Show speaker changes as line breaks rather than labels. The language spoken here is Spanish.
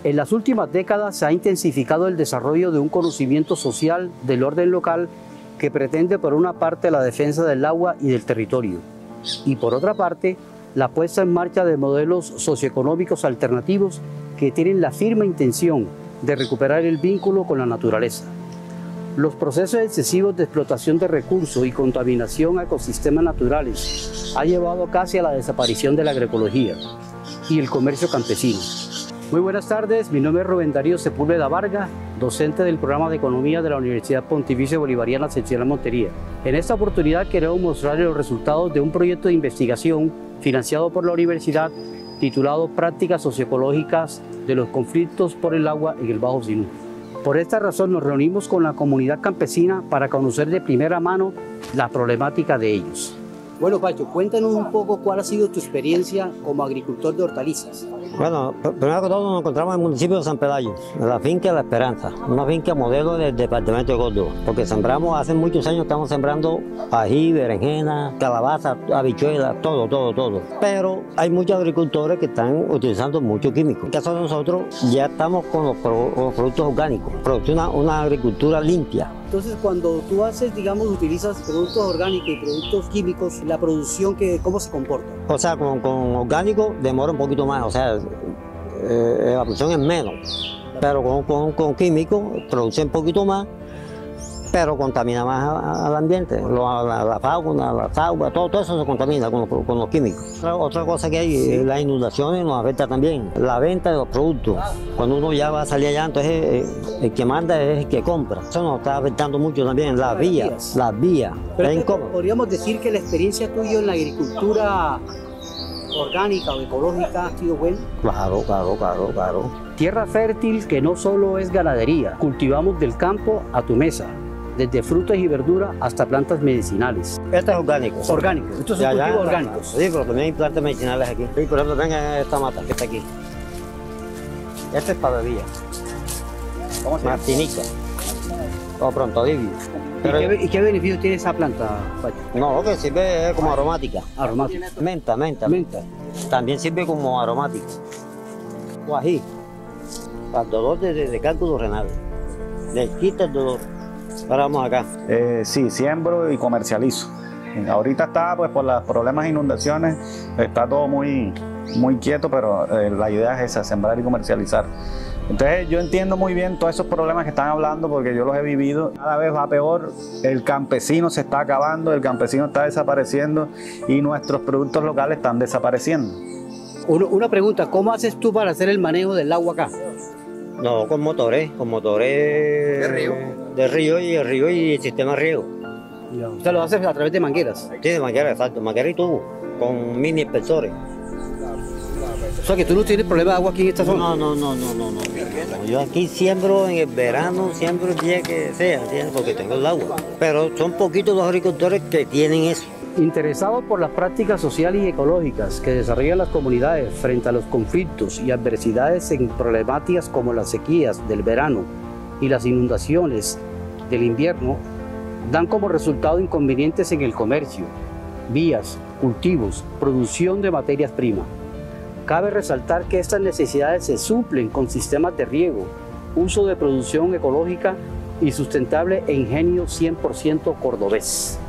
En las últimas décadas se ha intensificado el desarrollo de un conocimiento social del orden local que pretende por una parte la defensa del agua y del territorio y por otra parte la puesta en marcha de modelos socioeconómicos alternativos que tienen la firme intención de recuperar el vínculo con la naturaleza. Los procesos excesivos de explotación de recursos y contaminación a ecosistemas naturales ha llevado casi a la desaparición de la agroecología y el comercio campesino. Muy buenas tardes, mi nombre es Rubén Darío Sepúlveda Vargas, docente del programa de Economía de la Universidad Pontificia Bolivariana Seccional Montería. En esta oportunidad queremos mostrarles los resultados de un proyecto de investigación financiado por la universidad titulado Prácticas socioecológicas de los conflictos por el agua en el Bajo Sinú. Por esta razón nos reunimos con la comunidad campesina para conocer de primera mano la problemática de ellos. Bueno, Pacho, cuéntanos un poco cuál ha sido tu experiencia como agricultor de hortalizas.
Bueno, primero que todo nos encontramos en el municipio de San Pelayo, en la finca La Esperanza, una finca modelo del departamento de Córdoba, porque sembramos, hace muchos años estamos sembrando ají, berenjena, calabaza, habichuelas, todo. Pero hay muchos agricultores que están utilizando mucho químico. En el caso de nosotros ya estamos con los productos orgánicos, producción una agricultura limpia.
Entonces, cuando tú haces, digamos, utilizas productos orgánicos y productos químicos, la producción, ¿cómo se comporta?
O sea, con orgánico demora un poquito más, o sea, la producción es menos, pero con químico produce un poquito más, pero contamina más al ambiente, la fauna, las aguas, todo eso se contamina con los químicos. Otra cosa que hay, las inundaciones nos afecta también, la venta de los productos. Cuando uno ya va a salir allá, entonces el que manda es el que compra. Eso nos está afectando mucho también, las vías.
Pero podríamos decir que la experiencia tuya en la agricultura orgánica o ecológica ha sido buena.
Claro.
Tierra fértil que no solo es ganadería, cultivamos del campo a tu mesa, desde frutas y verduras hasta plantas medicinales.
Este es orgánico.
Orgánico, estos son cultivos orgánicos.
Sí, pero también hay plantas medicinales aquí. Sí, por ejemplo, venga esta mata que está aquí. Este es para bebida.
¿Cómo se llama?
Martinica. O Pronto-Alivio.
¿Y qué beneficio tiene esa planta, Pacho?
No, lo que sirve es como aromática.
Aromática.
Menta. También sirve como aromática. O ají. Para el dolor de cálculos renales. Le quita el dolor. Ahora vamos acá.
Sí, siembro y comercializo. Ahorita está, pues por los problemas de inundaciones, está todo muy quieto, pero la idea es esa, sembrar y comercializar. Entonces yo entiendo muy bien todos esos problemas que están hablando porque yo los he vivido. Cada vez va peor, el campesino se está acabando, el campesino está desapareciendo y nuestros productos locales están desapareciendo.
Una pregunta, ¿cómo haces tú para hacer el manejo del agua acá?
No, con motores de río y sistema riego.
¿Usted lo hace a través de mangueras?
Sí, de manguera, exacto, manguera y tubo, con mini inspectores.
O sea que tú no tienes problema de agua aquí en esta zona.
No. Yo aquí siembro en el verano, siembro el día que sea, porque tengo el agua. Pero son poquitos los agricultores que tienen eso.
Interesados por las prácticas sociales y ecológicas que desarrollan las comunidades frente a los conflictos y adversidades en problemáticas como las sequías del verano y las inundaciones del invierno, dan como resultado inconvenientes en el comercio, vías, cultivos, producción de materias primas. Cabe resaltar que estas necesidades se suplen con sistemas de riego, uso de producción ecológica y sustentable e ingenio 100% cordobés.